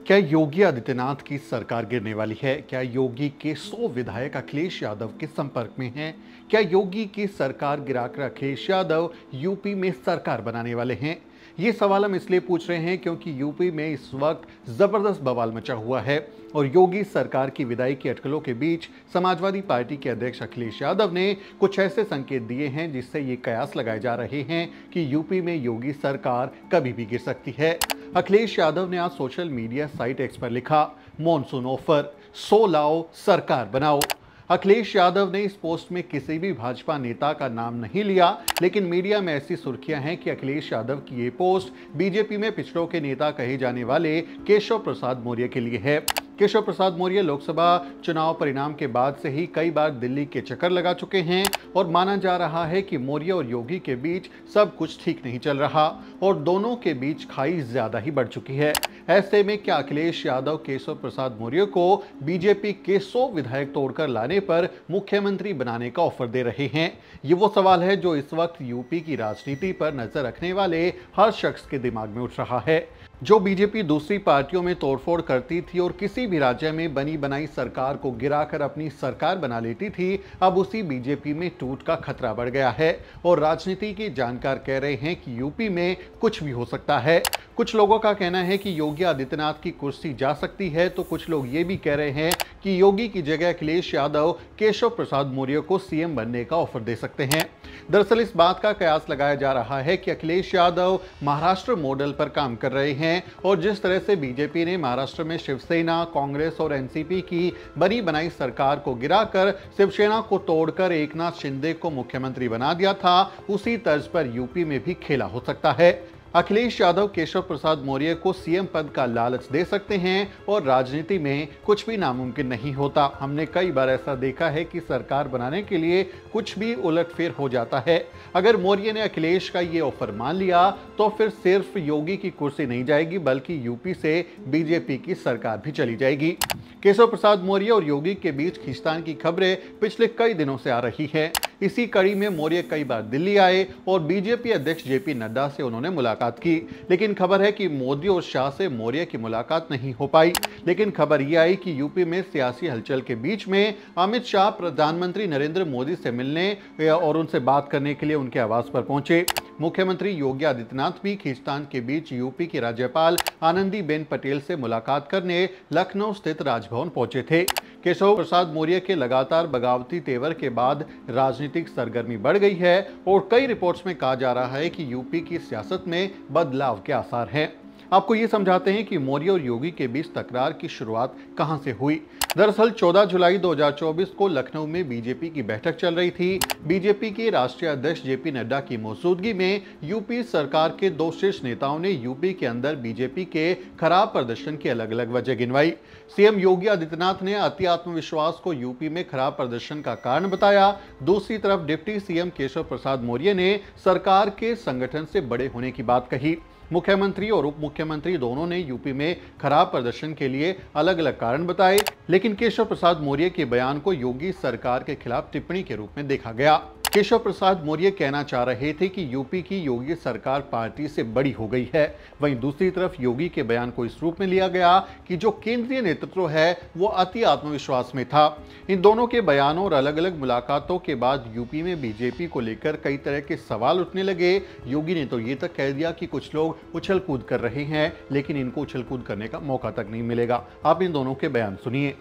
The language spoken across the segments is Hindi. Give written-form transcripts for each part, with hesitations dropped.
क्या योगी आदित्यनाथ की सरकार गिरने वाली है? क्या योगी के 100 विधायक अखिलेश यादव के संपर्क में हैं? क्या योगी की सरकार गिराकर अखिलेश यादव यूपी में सरकार बनाने वाले हैं? ये सवाल हम इसलिए पूछ रहे हैं क्योंकि यूपी में इस वक्त जबरदस्त बवाल मचा हुआ है और योगी सरकार की विदाई की अटकलों के बीच समाजवादी पार्टी के अध्यक्ष अखिलेश यादव ने कुछ ऐसे संकेत दिए हैं जिससे ये कयास लगाए जा रहे हैं कि यूपी में योगी सरकार कभी भी गिर सकती है। अखिलेश यादव ने आज सोशल मीडिया साइट एक्स पर लिखा, मॉनसून ऑफर, 100 लाओ सरकार बनाओ। अखिलेश यादव ने इस पोस्ट में किसी भी भाजपा नेता का नाम नहीं लिया, लेकिन मीडिया में ऐसी सुर्खियां हैं कि अखिलेश यादव की ये पोस्ट बीजेपी में पिछड़ों के नेता कहे जाने वाले केशव प्रसाद मौर्य के लिए है। केशव प्रसाद मौर्य लोकसभा चुनाव परिणाम के बाद से ही कई बार दिल्ली के चक्कर लगा चुके हैं और माना जा रहा है कि मौर्य और योगी के बीच सब कुछ ठीक नहीं चल रहा और दोनों के बीच खाई ज्यादा ही बढ़ चुकी है। ऐसे में क्या अखिलेश यादव केशव प्रसाद मौर्य को बीजेपी के 100 विधायक तोड़कर लाने पर मुख्यमंत्री बनाने का ऑफर दे रहे हैं? ये वो सवाल है जो इस वक्त यूपी की राजनीति पर नजर रखने वाले हर शख्स के दिमाग में उठ रहा है। जो बीजेपी दूसरी पार्टियों में तोड़फोड़ करती थी और किसी भी राज्य में बनी बनाई सरकार को गिराकर अपनी सरकार बना लेती थी, अब उसी बीजेपी में टूट का खतरा बढ़ गया है और राजनीति के जानकार कह रहे हैं कि यूपी में कुछ भी हो सकता है। कुछ लोगों का कहना है कि योगी आदित्यनाथ की कुर्सी जा सकती है, तो कुछ लोग ये भी कह रहे हैं कि योगी की जगह अखिलेश यादव केशव प्रसाद मौर्य को सीएम बनने का ऑफर दे सकते हैं। दरअसल इस बात का कयास लगाया जा रहा है कि अखिलेश यादव महाराष्ट्र मॉडल पर काम कर रहे हैं और जिस तरह से बीजेपी ने महाराष्ट्र में शिवसेना, कांग्रेस और एनसीपी की बनी बनाई सरकार को गिराकर शिवसेना को तोड़कर एकनाथ शिंदे को मुख्यमंत्री बना दिया था, उसी तर्ज पर यूपी में भी खेला हो सकता है। अखिलेश यादव केशव प्रसाद मौर्य को सीएम पद का लालच दे सकते हैं और राजनीति में कुछ भी नामुमकिन नहीं होता। हमने कई बार ऐसा देखा है कि सरकार बनाने के लिए कुछ भी उलटफेर हो जाता है। अगर मौर्य ने अखिलेश का ये ऑफर मान लिया तो फिर सिर्फ योगी की कुर्सी नहीं जाएगी बल्कि यूपी से बीजेपी की सरकार भी चली जाएगी। केशव प्रसाद मौर्य और योगी के बीच खींचतान की खबरें पिछले कई दिनों से आ रही है। इसी कड़ी में मौर्य कई बार दिल्ली आए और बीजेपी अध्यक्ष जेपी नड्डा से उन्होंने मुलाकात की, लेकिन खबर है कि मोदी और शाह से मौर्य की मुलाकात नहीं हो पाई। लेकिन खबर यह आई कि यूपी में सियासी हलचल के बीच में अमित शाह प्रधानमंत्री नरेंद्र मोदी से मिलने और उनसे बात करने के लिए उनके आवास पर पहुंचे। मुख्यमंत्री योगी आदित्यनाथ भी खींचतान के बीच यूपी की राज्यपाल आनंदीबेन पटेल से मुलाकात करने लखनऊ स्थित राजभवन पहुंचे थे। केशव प्रसाद मौर्य के लगातार बगावती तेवर के बाद राजनीतिक सरगर्मी बढ़ गई है और कई रिपोर्ट्स में कहा जा रहा है कि यूपी की सियासत में बदलाव के आसार हैं। आपको ये समझाते हैं कि मौर्य और योगी के बीच तकरार की शुरुआत कहां से हुई। दरअसल 14 जुलाई 2024 को लखनऊ में बीजेपी की बैठक चल रही थी। बीजेपी के राष्ट्रीय अध्यक्ष जेपी नड्डा की मौजूदगी में यूपी सरकार के 2 शीर्ष नेताओं ने यूपी के अंदर बीजेपी के खराब प्रदर्शन की अलग अलग वजह गिनवाई। सीएम योगी आदित्यनाथ ने अति आत्मविश्वास को यूपी में खराब प्रदर्शन का कारण बताया। दूसरी तरफ डिप्टी सीएम केशव प्रसाद मौर्य ने सरकार के संगठन से बड़े होने की बात कही। मुख्यमंत्री और उप मुख्यमंत्री दोनों ने यूपी में खराब प्रदर्शन के लिए अलग अलग कारण बताए, लेकिन केशव प्रसाद मौर्य के बयान को योगी सरकार के खिलाफ टिप्पणी के रूप में देखा गया। केशव प्रसाद मौर्य कहना चाह रहे थे कि यूपी की योगी सरकार पार्टी से बड़ी हो गई है। वहीं दूसरी तरफ योगी के बयान को इस रूप में लिया गया कि जो केंद्रीय नेतृत्व है वो अति आत्मविश्वास में था। इन दोनों के बयानों और अलग अलग मुलाकातों के बाद यूपी में बीजेपी को लेकर कई तरह के सवाल उठने लगे। योगी ने तो ये तक कह दिया कि कुछ लोग उछल कूद कर रहे हैं, लेकिन इनको उछल कूद करने का मौका तक नहीं मिलेगा। आप इन दोनों के बयान सुनिए।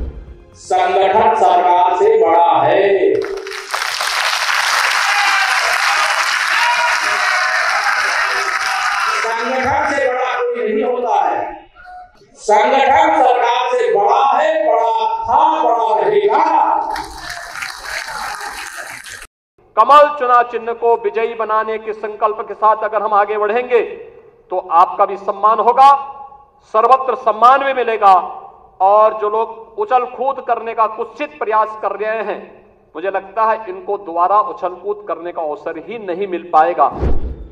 संगठन सरकार से बड़ा है। संगठन से बड़ा कोई नहीं होता है। संगठन सरकार से बड़ा है, बड़ा था, बड़ा रहेगा। कमल चुनाव चिन्ह को विजयी बनाने के संकल्प के साथ अगर हम आगे बढ़ेंगे तो आपका भी सम्मान होगा, सर्वत्र सम्मान भी मिलेगा और जो लोग उछल कूद करने का कुत्सित प्रयास कर रहे हैं, मुझे लगता है इनको दोबारा उछल कूद करने का अवसर ही नहीं मिल पाएगा।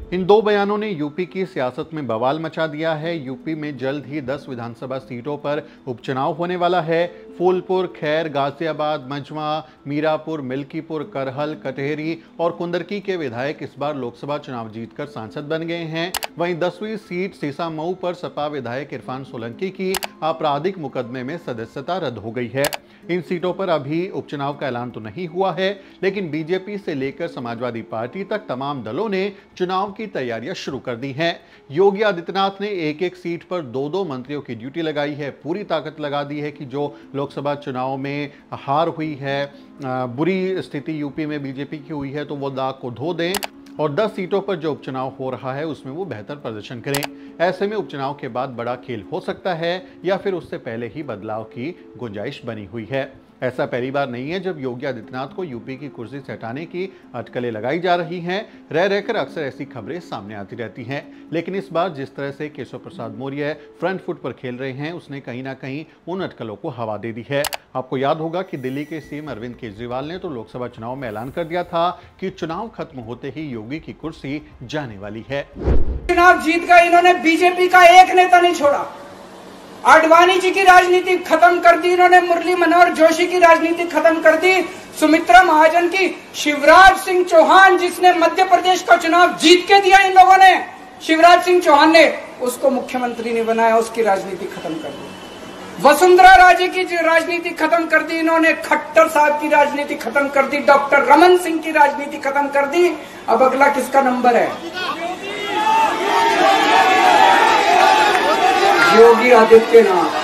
इन दो बयानों ने यूपी की सियासत में बवाल मचा दिया है। यूपी में जल्द ही 10 विधानसभा सीटों पर उपचुनाव होने वाला है। फूलपुर, खैर, गाजियाबाद, मजमा, मीरापुर, मिल्कीपुर, करहल, कटेहरी और कुंदरकी के विधायक इस बार लोकसभा चुनाव जीतकर सांसद बन गए हैं। वहीं 10वीं सीट सीसामऊ पर सपा विधायक इरफान सोलंकी की आपराधिक मुकदमे में सदस्यता रद्द हो गई है। इन सीटों पर अभी उपचुनाव का ऐलान तो नहीं हुआ है, लेकिन बीजेपी से लेकर समाजवादी पार्टी तक तमाम दलों ने चुनाव की तैयारियां शुरू कर दी हैं। योगी आदित्यनाथ ने एक एक सीट पर दो मंत्रियों की ड्यूटी लगाई है। पूरी ताकत लगा दी है कि जो लोकसभा चुनाव में हार हुई है, बुरी स्थिति यूपी में बीजेपी की हुई है, तो वो दाग को धो दें और 10 सीटों पर जो उपचुनाव हो रहा है उसमें वो बेहतर प्रदर्शन करें। ऐसे में उपचुनाव के बाद बड़ा खेल हो सकता है या फिर उससे पहले ही बदलाव की गुंजाइश बनी हुई है। ऐसा पहली बार नहीं है जब योगी आदित्यनाथ को यूपी की कुर्सी से हटाने की अटकलें लगाई जा रही हैं। रह रहकर अक्सर ऐसी खबरें सामने आती रहती हैं, लेकिन इस बार जिस तरह से केशव प्रसाद मौर्य फ्रंट फुट पर खेल रहे हैं, उसने कहीं ना कहीं उन अटकलों को हवा दे दी है। आपको याद होगा कि दिल्ली के सीएम अरविंद केजरीवाल ने तो लोकसभा चुनाव में ऐलान कर दिया था कि चुनाव खत्म होते ही योगी की कुर्सी जाने वाली है। चुनाव जीत गए, इन्होंने बीजेपी का एक नेता नहीं छोड़ा। आडवाणी जी की राजनीति खत्म कर दी इन्होंने, मुरली मनोहर जोशी की राजनीति खत्म कर दी, सुमित्रा महाजन की, शिवराज सिंह चौहान जिसने मध्य प्रदेश का चुनाव जीत के दिया इन लोगों ने, शिवराज सिंह चौहान ने उसको मुख्यमंत्री नहीं बनाया, उसकी राजनीति खत्म कर दी। वसुंधरा राजे की राजनीति खत्म कर दी इन्होंने, खट्टर साहब की राजनीति खत्म कर दी, डॉक्टर रमन सिंह की राजनीति खत्म कर दी। अब अगला किसका नंबर है? योगी आदित्यनाथ।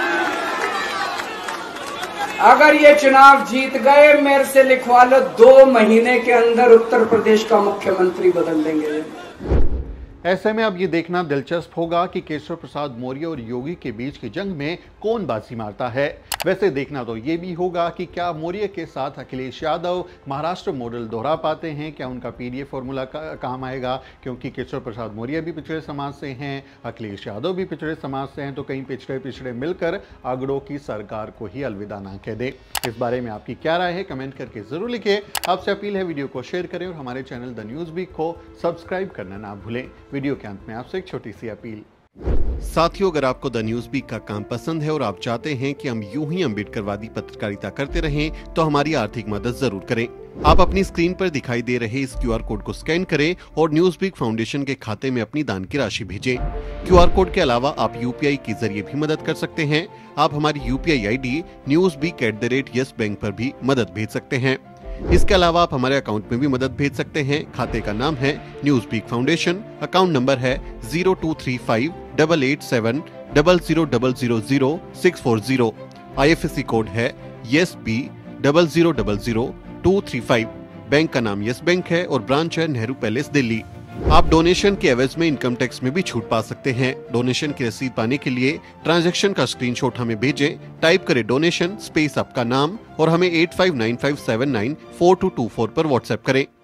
अगर ये चुनाव जीत गए, मेरे से लिखवा लो, 2 महीने के अंदर उत्तर प्रदेश का मुख्यमंत्री बदल देंगे। ऐसे में अब ये देखना दिलचस्प होगा कि केशव प्रसाद मौर्य और योगी के बीच की जंग में कौन बाजी मारता है। वैसे देखना तो ये भी होगा कि क्या मौर्य के साथ अखिलेश यादव महाराष्ट्र मॉडल दोहरा पाते हैं, क्या उनका पीडीए फॉर्मूला काम आएगा, क्योंकि केशव प्रसाद मौर्य भी पिछड़े समाज से हैं, अखिलेश यादव भी पिछड़े समाज से हैं, तो कहीं पिछड़े मिलकर अगड़ों की सरकार को ही अलविदा ना कह दे। इस बारे में आपकी क्या राय है, कमेंट करके जरूर लिखें। आपसे अपील है वीडियो को शेयर करें और हमारे चैनल द न्यूज़ वीक को सब्सक्राइब करना ना भूलें। वीडियो के अंत में आपसे एक छोटी सी अपील। साथियों, अगर आपको द न्यूज़ वीक का काम पसंद है और आप चाहते हैं कि हम यूं ही अम्बेडकरवादी पत्रकारिता करते रहें, तो हमारी आर्थिक मदद जरूर करें। आप अपनी स्क्रीन पर दिखाई दे रहे इस QR कोड को स्कैन करें और न्यूज़ वीक फाउंडेशन के खाते में अपनी दान की राशि भेजें। QR कोड के अलावा आप UPI के जरिए भी मदद कर सकते हैं। आप हमारी UPI ID newsweek@YesBank पर भी मदद भेज सकते हैं। इसके अलावा आप हमारे अकाउंट में भी मदद भेज सकते हैं। खाते का नाम है News Week Foundation, account number है 02358800000640। IFSC कोड है YesB000235। बैंक का नाम यस बैंक है और ब्रांच है नेहरू पैलेस, दिल्ली। आप डोनेशन के एवज में इनकम टैक्स में भी छूट पा सकते हैं। डोनेशन की रसीद पाने के लिए ट्रांजैक्शन का स्क्रीनशॉट हमें भेजें। टाइप करें डोनेशन स्पेस आपका नाम और हमें 8595794224 पर व्हाट्सएप करें।